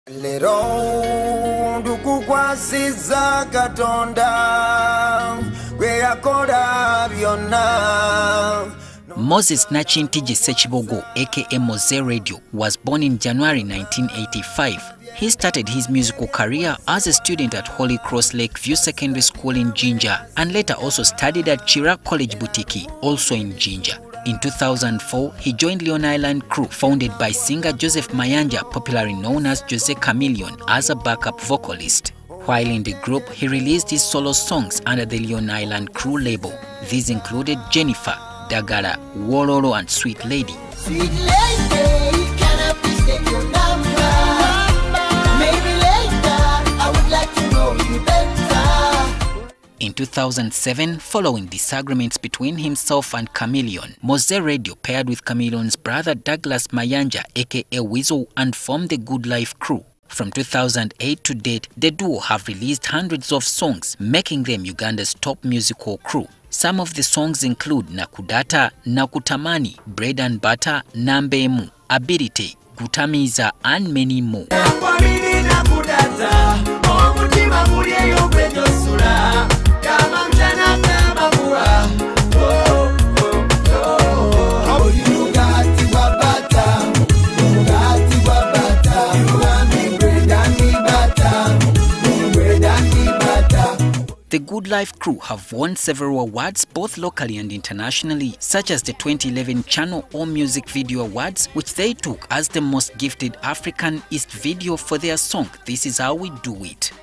Lero ndukukwasiza Katonda gwe yakola byonna. Moses Nachintiji Sechibogo, aka Mose Radio, was born in January 1985. He started his musical career as a student at Holy Cross Lakeview Secondary School in Jinja and later also studied at Chira College Butiki, also in Jinja. In 2004, he joined Leon Island Crew, founded by singer Joseph Mayanja, popularly known as Jose Chameleon, as a backup vocalist. While in the group, he released his solo songs under the Leon Island Crew label. These included Jennifer, Dagara, Wololo and Sweet Lady. Sweet lady, can I please take your number? Maybe later, I would like to know you better. In 2007, following disagreements between himself and Chameleon, Mose Radio paired with Chameleon's brother Douglas Mayanja, aka Weasel, and formed the Good Life Crew. From 2008 to date, the duo have released hundreds of songs, making them Uganda's top musical crew. Some of the songs include Nakudata, Nakutamani, Bread and Butter, Nambemu, Ability, Gutamiza, and many more. The Good Life Crew have won several awards both locally and internationally, such as the 2011 Channel All Music Video Awards, which they took as the most gifted African East video for their song This Is How We Do It.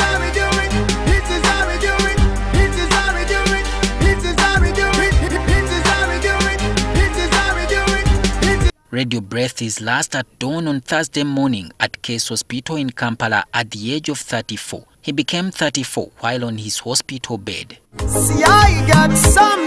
Radio breathed his last at dawn on Thursday morning at Case Hospital in Kampala at the age of 34. He became 34 while on his hospital bed. See, I got some